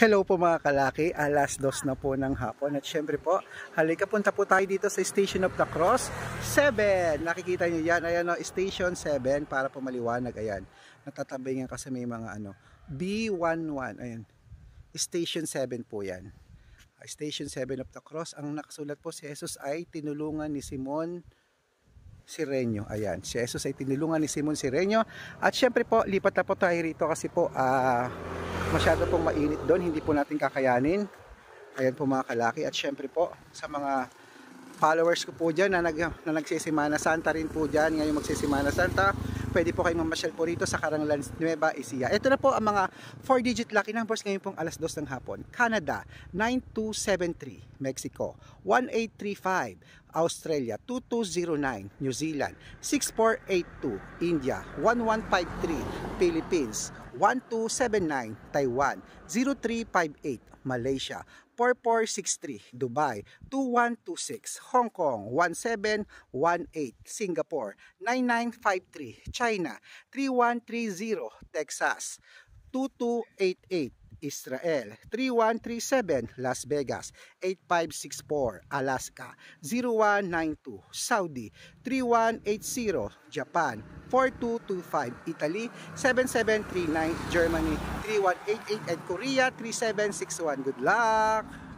Hello po mga kalaki, alas 2 na po ng hapon at syempre po, halika punta po tayo dito sa Station of the Cross 7. Nakikita nyo yan, ayan o, Station 7 para po maliwanag, ayan. Natatambay nga kasi may mga B11, ayan. Station 7 po yan. Station 7 of the Cross, ang nakasulat po si Jesus ay tinulungan ni Simon Sirenio. Ayan, si Jesus ay tinulungan ni Simon Sirenio. At syempre po, lipat na po tayo rito kasi po masyado pong mainit doon, hindi po natin kakayanin. Ayan po mga kalaki. At syempre po, sa mga followers ko po dyan na nagsisimana Santa rin po dyan, ngayon magsisimana Santa, pwede po kayong mamasyal po rito sa Caranglan, Nueva Ecija. Ito na po ang mga 4-digit lucky numbers ngayon pong alas 2 ng hapon. Canada, 9273. Mexico, 1835. Australia, 2209. New Zealand, 6482. India, 1153. Philippines, 1279. Taiwan, 0358. Malaysia, 4463. Dubai, 2126. Hong Kong, 1718. Singapore, 9953. China, 3130. Texas, 2288. Israel, 3137. Las Vegas, 8564. Alaska, 0192. Saudi, 3180. Japan, 4225. Italy, 7739. Germany, 3188. And Korea, 3761. Good luck!